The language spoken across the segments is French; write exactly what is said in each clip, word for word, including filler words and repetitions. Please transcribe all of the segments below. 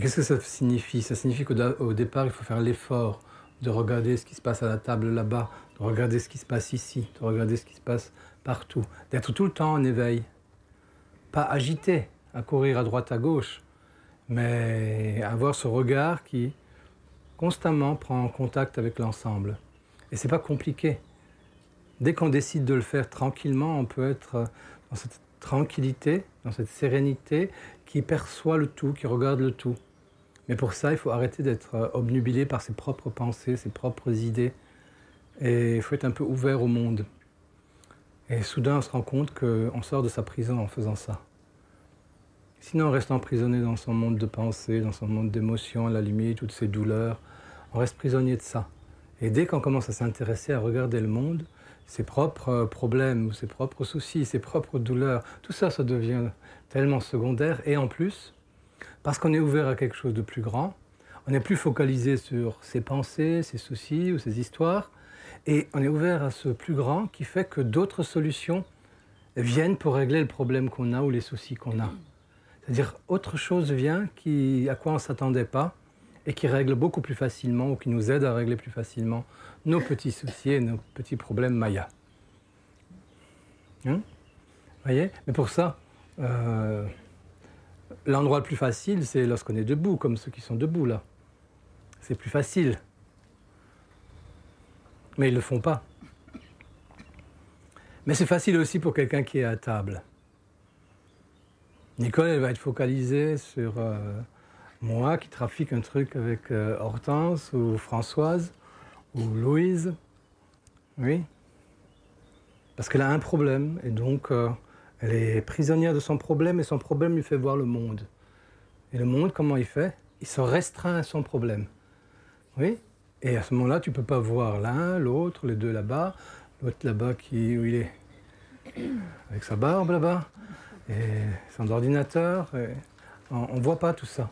qu'est-ce que ça signifie? Ça signifie qu'au départ, il faut faire l'effort de regarder ce qui se passe à la table là-bas, de regarder ce qui se passe ici, de regarder ce qui se passe partout, d'être tout le temps en éveil. Pas agité, à courir à droite à gauche, mais avoir ce regard qui constamment prend en contact avec l'ensemble. Et c'est pas compliqué. Dès qu'on décide de le faire tranquillement, on peut être dans cette tranquillité, dans cette sérénité qui perçoit le tout, qui regarde le tout. Mais pour ça, il faut arrêter d'être obnubilé par ses propres pensées, ses propres idées. Et il faut être un peu ouvert au monde. Et soudain, on se rend compte qu'on sort de sa prison en faisant ça. Sinon, on reste emprisonné dans son monde de pensées, dans son monde d'émotions, à la limite, toutes ses douleurs. On reste prisonnier de ça. Et dès qu'on commence à s'intéresser, à regarder le monde, ses propres problèmes, ses propres soucis, ses propres douleurs, tout ça, ça devient tellement secondaire. Et en plus, parce qu'on est ouvert à quelque chose de plus grand, on n'est plus focalisé sur ses pensées, ses soucis ou ses histoires, et on est ouvert à ce plus grand qui fait que d'autres solutions viennent pour régler le problème qu'on a ou les soucis qu'on a. C'est-à-dire autre chose vient qui, à quoi on ne s'attendait pas et qui règle beaucoup plus facilement ou qui nous aide à régler plus facilement nos petits soucis et nos petits problèmes Maya. Hein? Voyez? Mais pour ça, euh, l'endroit le plus facile, c'est lorsqu'on est debout, comme ceux qui sont debout là. C'est plus facile. Mais ils ne le font pas. Mais c'est facile aussi pour quelqu'un qui est à table. Nicole, elle va être focalisée sur euh, moi qui trafique un truc avec euh, Hortense ou Françoise ou Louise. Oui. Parce qu'elle a un problème et donc euh, elle est prisonnière de son problème et son problème lui fait voir le monde. Et le monde, comment il fait? Il se restreint à son problème. Oui. Et à ce moment-là, tu ne peux pas voir l'un, l'autre, les deux là-bas, l'autre là-bas qui, où il est avec sa barbe là-bas. Et son ordinateur, et on ne voit pas tout ça.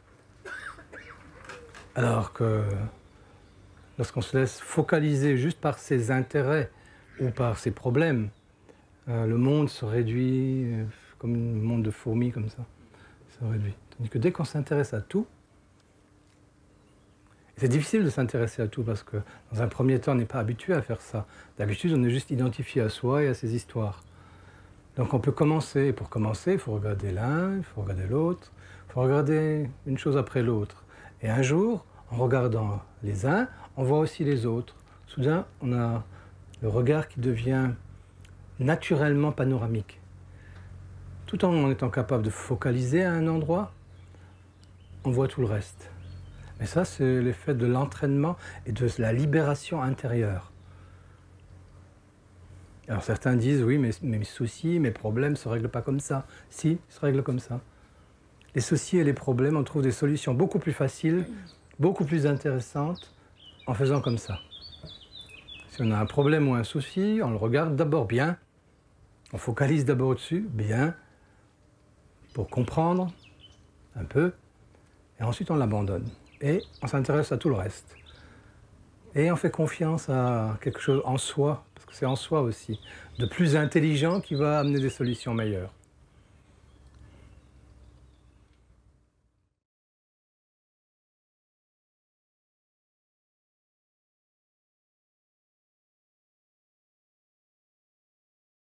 Alors que lorsqu'on se laisse focaliser juste par ses intérêts ou par ses problèmes, euh, le monde se réduit euh, comme un monde de fourmis, comme ça, se réduit. Tandis que dès qu'on s'intéresse à tout, c'est difficile de s'intéresser à tout parce que dans un premier temps, on n'est pas habitué à faire ça. D'habitude, on est juste identifié à soi et à ses histoires. Donc on peut commencer, et pour commencer, il faut regarder l'un, il faut regarder l'autre, il faut regarder une chose après l'autre. Et un jour, en regardant les uns, on voit aussi les autres. Soudain, on a le regard qui devient naturellement panoramique. Tout en étant capable de focaliser à un endroit, on voit tout le reste. Mais ça, c'est l'effet de l'entraînement et de la libération intérieure. Alors certains disent, oui, mais mes soucis, mes problèmes ne se règlent pas comme ça. Si, ils se règlent comme ça. Les soucis et les problèmes, on trouve des solutions beaucoup plus faciles, beaucoup plus intéressantes, en faisant comme ça. Si on a un problème ou un souci, on le regarde d'abord bien, on focalise d'abord dessus, bien, pour comprendre un peu, et ensuite on l'abandonne. Et on s'intéresse à tout le reste. Et on fait confiance à quelque chose en soi, parce que c'est en soi aussi, de plus intelligent qui va amener des solutions meilleures.